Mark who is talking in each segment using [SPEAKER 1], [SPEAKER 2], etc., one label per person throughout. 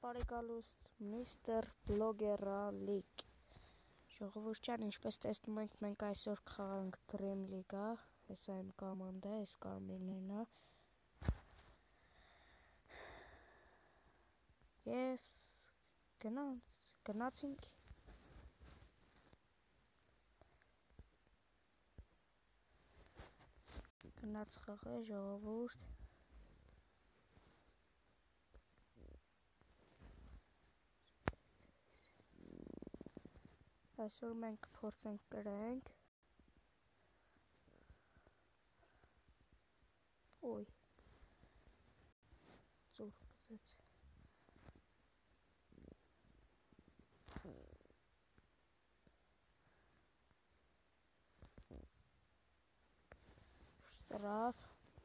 [SPEAKER 1] Բարի գալուստ Մr. Blogger-ալիկ Ժողովուրդ ջան, ինչպես տեսնում եք, մենք այսօր կխաղանք Dream League-ը, հեսա իմ կոմանդա, այս Կարմիրներն է և գնացինք գնաց խաղը ժողովուրդ Այսօր մենք փորձենք կրենք Ոյ ծուր բզեց Շտրավ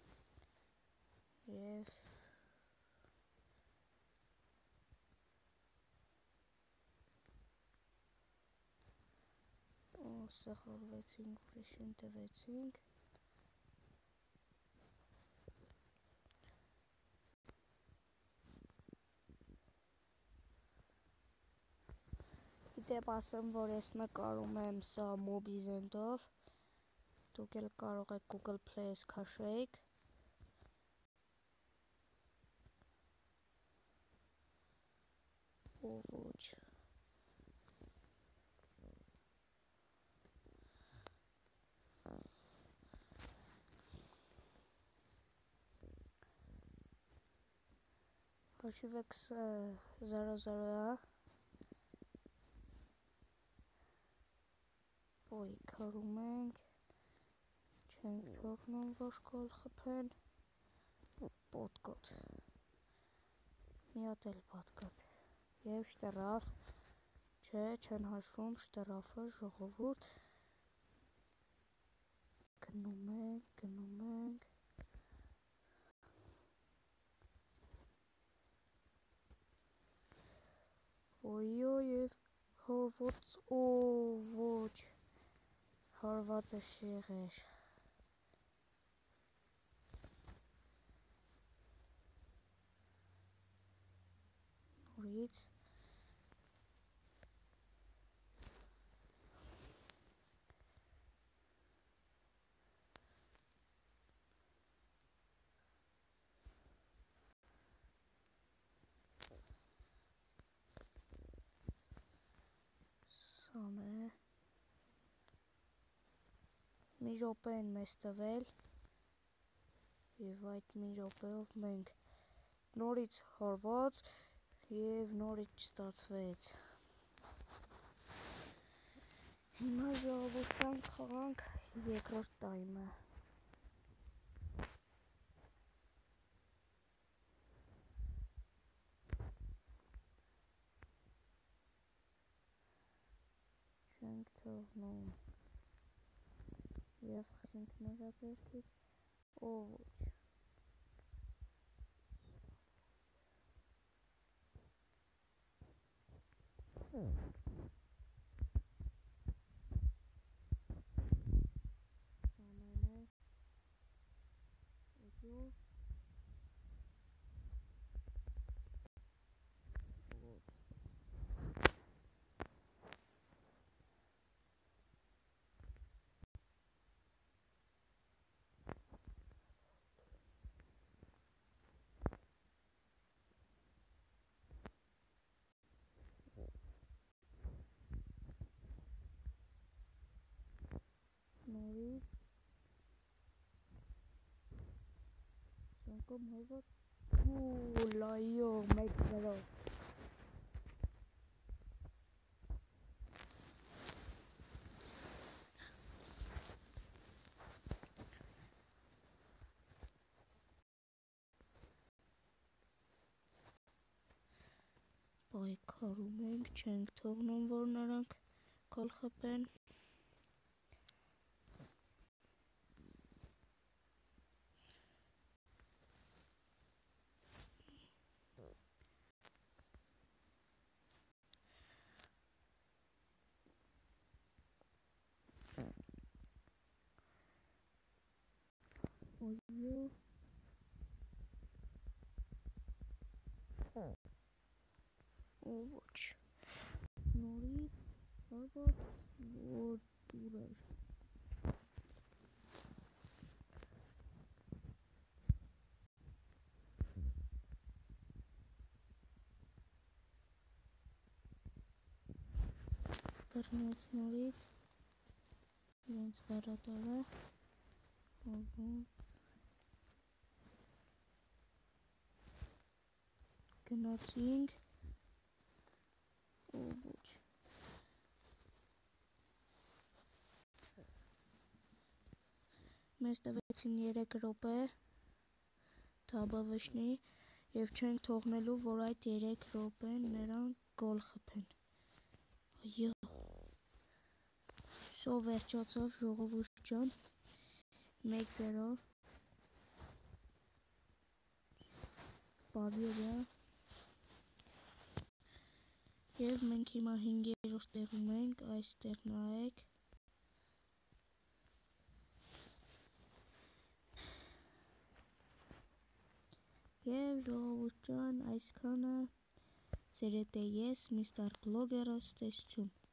[SPEAKER 1] և սխալվեցինք, ուրիշին տվեցինք Դեպ ասեմ, որ ես նկարում եմ սա Mobizen-ով Դուք էլ կարող եք Google Play-ից քաշեիք Ոչ Հաշիվեք 0-0-ը Ոյ քարում ենք Չենք թողնում, որ գոլ խփեն Պոտկոտ Մի հատ էլ պատկոտ Եվ շտրավ Չէ, չեն հաշվում շտրավը ժողովուրդ Գնում ենք Ոյ-ոյ Հորված ոչ Հարվածը շեղեր Նորից Սան է Մի րոպե են մեզ տվել և այդ մի րոպեով մենք նորից հարված և նորից չստացվեց Հիմա ժողովուրդ ջան խաղանք երկրորդ տայմը Չենք թողնում Եվ խցինք նրա ձերքից ոչ Սանել է Ոյ Նորից Շանկում հարված Գոլ, այո, 1-0 Պայքարում ենք, չենք թողնում, որ նրանք գոլ խփեն Ոյ Ու ոչ։ Նորից հարված, որ դուր էր։ Բռնեց նորից, իրենց վարատարը, ոնց գնացինք, ու ոչ։ Մեզ տվեցին 3 րոպե թաբավշնի և չենք թողնելու, որ այդ 3 րոպեն նրանք գոլ խփեն։ Այո։ Շո վերջացավ, ժողովուրդ ջան, 1-0 Պաբիորա։ Եվ մենք հիմա 5-րդ տեղում ենք, այստեղ նայեք։ Եվ ժողովուրդ ջան, այսքանը ձեր հետ է ես, Մr. Blogger-ը, ստեսություն։